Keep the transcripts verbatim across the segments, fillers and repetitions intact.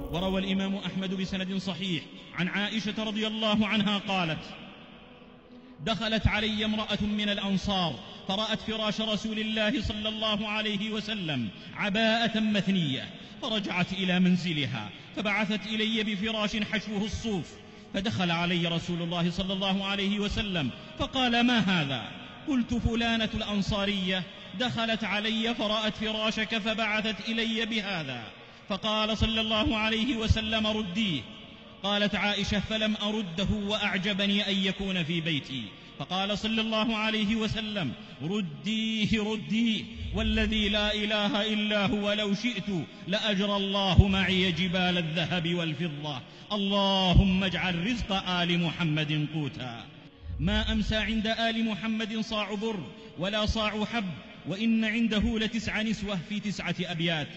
وروى الإمام أحمد بسند صحيح عن عائشة رضي الله عنها قالت: دخلت علي امرأة من الأنصار فرأت فراش رسول الله صلى الله عليه وسلم عباءة مثنية، فرجعت إلى منزلها فبعثت إلي بفراش حشوه الصوف، فدخل علي رسول الله صلى الله عليه وسلم فقال: ما هذا؟ قلت: فلانة الأنصارية دخلت علي فرأت فراشك فبعثت إلي بهذا. فقال صلى الله عليه وسلم: رديه. قالت عائشة: فلم أرده وأعجبني أن يكون في بيتي. فقال صلى الله عليه وسلم: رديه رديه، والذي لا إله إلا هو لو شئت لأجرى الله معي جبال الذهب والفضة، اللهم اجعل رزق آل محمد قوتا. ما أمسى عند آل محمد صاع بر ولا صاع حب، وإن عنده لتسع نسوة في تسعة أبيات.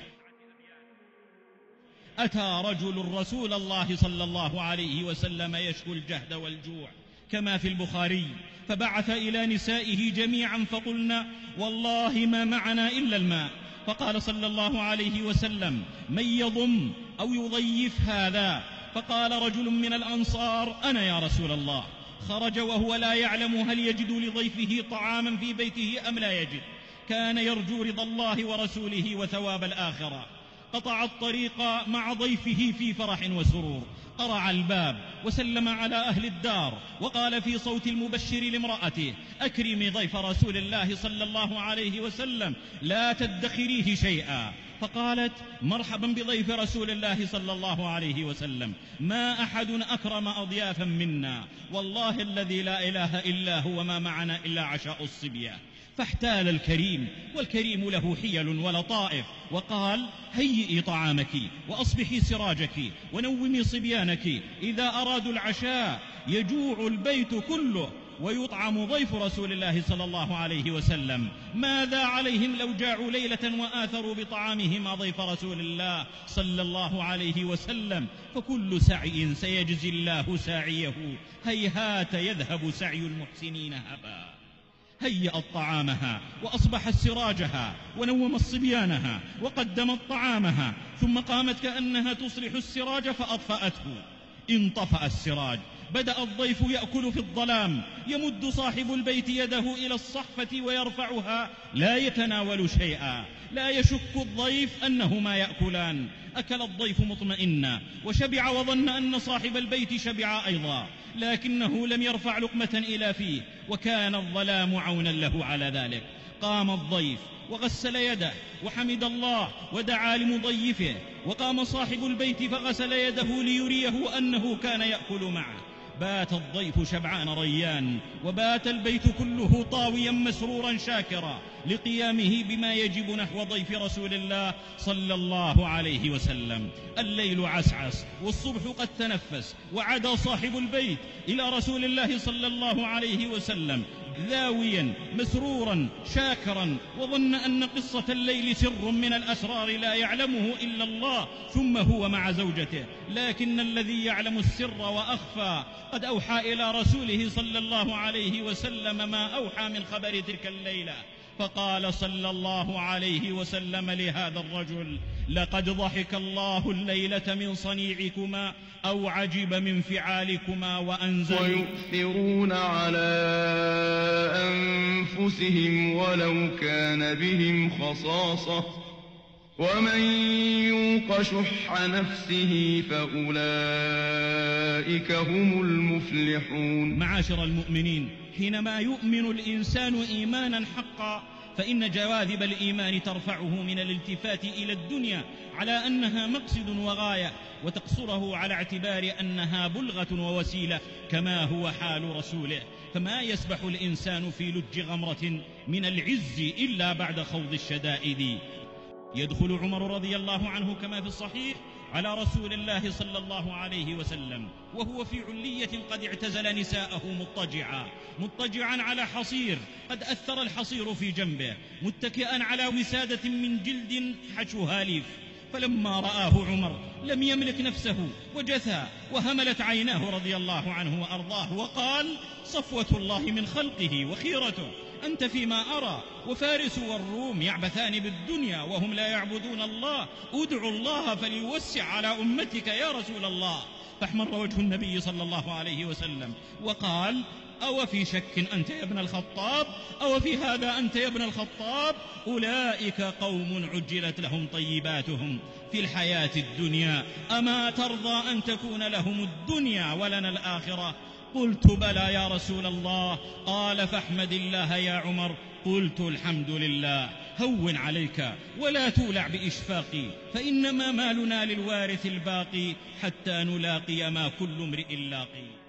أتى رجل رسول الله صلى الله عليه وسلم يشكو الجهد والجوع كما في البخاري، فبعث إلى نسائه جميعا فقلنا: والله ما معنا إلا الماء. فقال صلى الله عليه وسلم: من يضم أو يضيف هذا؟ فقال رجل من الأنصار: أنا يا رسول الله. خرج وهو لا يعلم هل يجد لضيفه طعاما في بيته أم لا يجد، كان يرجو رضا الله ورسوله وثواب الآخرة. قطع الطريق مع ضيفه في فرح وسرور، قرع الباب وسلم على أهل الدار وقال في صوت المبشر لامرأته: أكرمي ضيف رسول الله صلى الله عليه وسلم، لا تدخريه شيئا. فقالت: مرحبا بضيف رسول الله صلى الله عليه وسلم، ما أحد أكرم أضيافا منا، والله الذي لا إله إلا هو ما معنا إلا عشاء الصبية. فاحتال الكريم، والكريم له حيل ولطائف، وقال: هيئي طعامك وأصبحي سراجك ونومي صبيانك، إذا أرادوا العشاء يجوع البيت كله ويطعم ضيف رسول الله صلى الله عليه وسلم، ماذا عليهم لو جاعوا ليلة وآثروا بطعامهم ضيف رسول الله صلى الله عليه وسلم؟ فكل سعي سيجزي الله ساعيه، هيهات يذهب سعي المحسنين هبا. هيأت طعامها وأصبحت سراجها ونومت صبيانها وقدمت طعامها، ثم قامت كأنها تصلح السراج فأطفأته. انطفأ السراج، بدأ الضيف يأكل في الظلام، يمد صاحب البيت يده إلى الصحفة ويرفعها، لا يتناول شيئا، لا يشك الضيف أنهما يأكلان. أكل الضيف مطمئنا وشبع وظن أن صاحب البيت شبع أيضا، لكنه لم يرفع لقمة إلى فيه، وكان الظلام عونا له على ذلك. قام الضيف وغسل يده وحمد الله ودعا لمضيفه، وقام صاحب البيت فغسل يده ليريه أنه كان يأكل معه. بات الضيف شبعان ريان، وبات البيت كله طاويا مسرورا شاكرا لقيامه بما يجب نحو ضيف رسول الله صلى الله عليه وسلم. الليل عسعس والصبح قد تنفس، وعاد صاحب البيت إلى رسول الله صلى الله عليه وسلم ذاويا مسرورا شاكرا، وظن أن قصة الليل سر من الأسرار لا يعلمه إلا الله، ثم هو مع زوجته، لكن الذي يعلم السر وأخفى قد أوحى إلى رسوله صلى الله عليه وسلم ما أوحى من خبر تلك الليلة. فقال صلى الله عليه وسلم لهذا الرجل: لقد ضحك الله الليلة من صنيعكما أو عجب من فعالكما وأنزل. ويؤثرون على أنفسهم ولو كان بهم خصاصة، ومن يوق شح نفسه فأولئك هم المفلحون. معاشر المؤمنين، حينما يؤمن الإنسان إيمانا حقا فإن جواذب الإيمان ترفعه من الالتفات إلى الدنيا على أنها مقصد وغاية، وتقصره على اعتبار أنها بلغة ووسيلة، كما هو حال رسوله. فما يسبح الإنسان في لج غمرة من العز إلا بعد خوض الشدائد. يدخل عمر رضي الله عنه كما في الصحيح على رسول الله صلى الله عليه وسلم وهو في علية قد اعتزل نساءه مضطجعا مضطجعا على حصير قد أثر الحصير في جنبه، متكئا على وسادة من جلد حشوها ليف. فلما رآه عمر لم يملك نفسه وجثى، وهملت عيناه رضي الله عنه وأرضاه، وقال: صفوة الله من خلقه وخيرته، أنت فيما أرى، وفارس والروم يعبثان بالدنيا وهم لا يعبدون الله، ادعوا الله فليوسع على أمتك يا رسول الله. فاحمر وجه النبي صلى الله عليه وسلم وقال: أو في شك أنت يا ابن الخطاب؟ أو في هذا أنت يا ابن الخطاب؟ أولئك قوم عجلت لهم طيباتهم في الحياة الدنيا، أما ترضى أن تكون لهم الدنيا ولنا الآخرة؟ قلت: بلى يا رسول الله. قال: فاحمد الله يا عمر. قلت: الحمد لله. هون عليك ولا تولع بإشفاقي، فإنما مالنا للوارث الباقي حتى نلاقي ما كل امرئ لاقي.